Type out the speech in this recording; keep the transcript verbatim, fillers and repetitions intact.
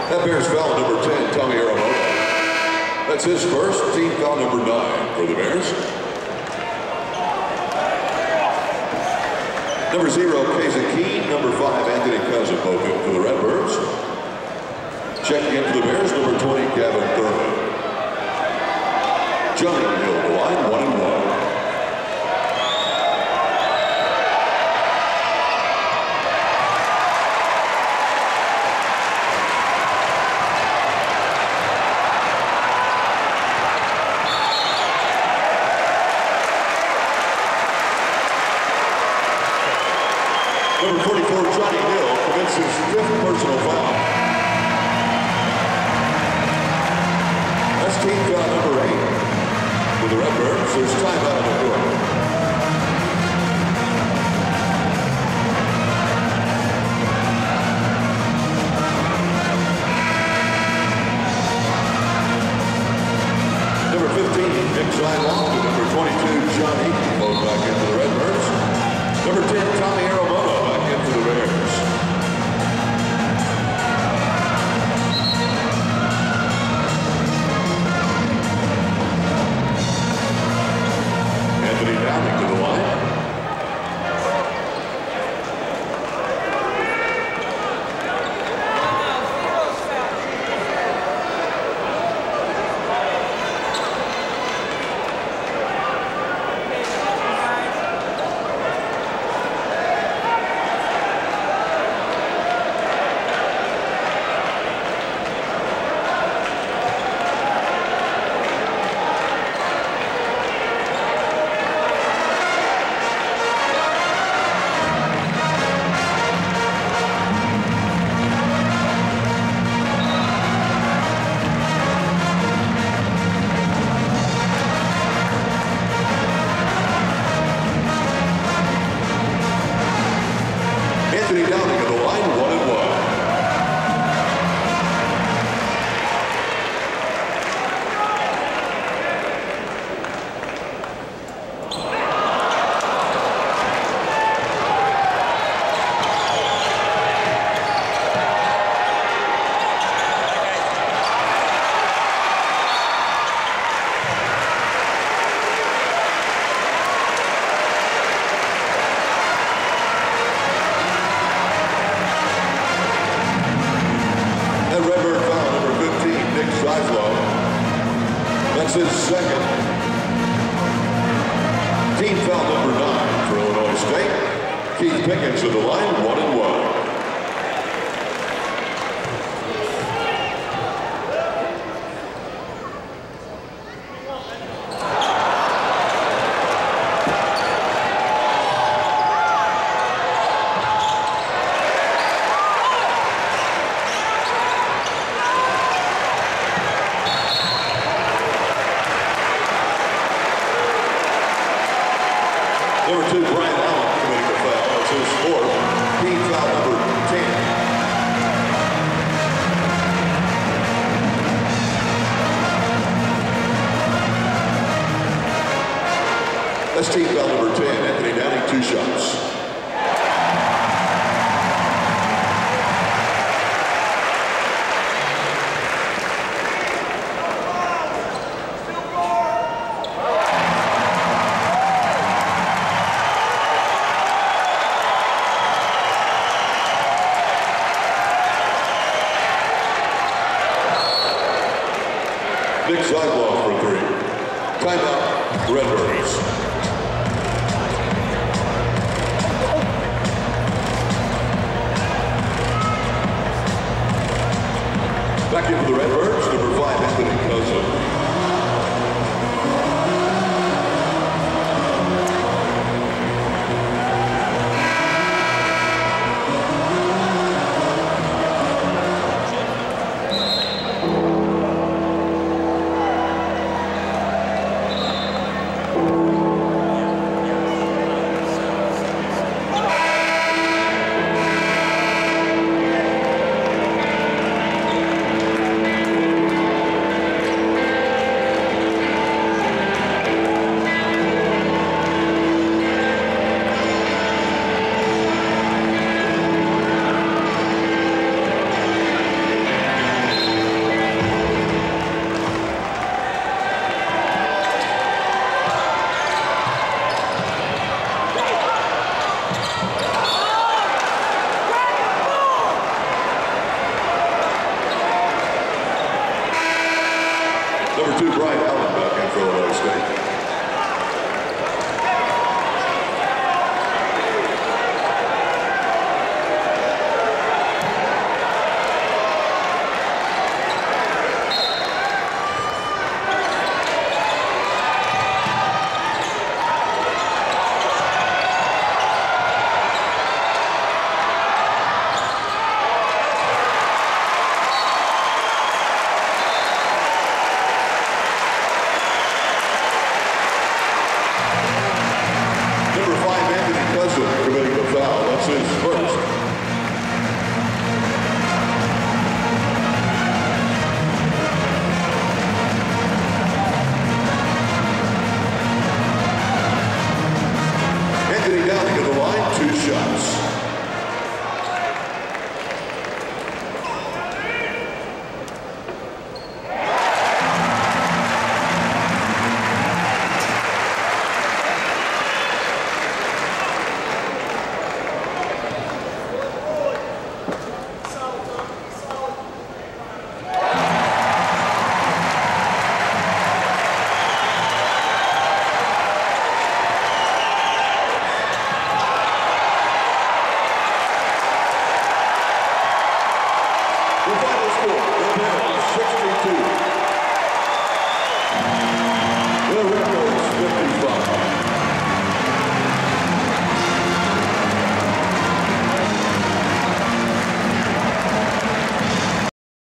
That Bears foul number ten, Tommy Aramoto. That's his first, team foul number nine for the Bears. Number zero, Kaysen Keene. Number five, Anthony Cousin, both in for the Redbirds. Checking in for the Bears, number twenty, Gavin Thurman. Johnny Hill, the line, one and one. Number forty-four, Johnny Hill, commits his fifth personal foul. That's team foul number eight. For the Redbirds, there's timeout on the court. Number fifteen, Nick Zylon, and number twenty-two, John Eaton, both back into the Redbirds. Number ten, Tommy Aramoto, back into the Bears. Anthony Downing to the line. Anthony Downing on the line, one and one. Redbird foul number fifteen, Nick Zylon. That's his second. Team foul number nine for Illinois State. Keith Pickens to the line, one and one. Number two, Brian Allen committing the foul. That's his fourth. Team foul number ten. That's team foul number ten. Anthony Downing, two shots. Nick Zylon for three. Timeout, Redbirds. Back in for the Redbirds, number five, Anthony Cousin. twenty-two, Brian Allen back in for Illinois State. Committing the foul. That's his first. Anthony Downing at the line, two shots. The final score, the Bears sixty-two,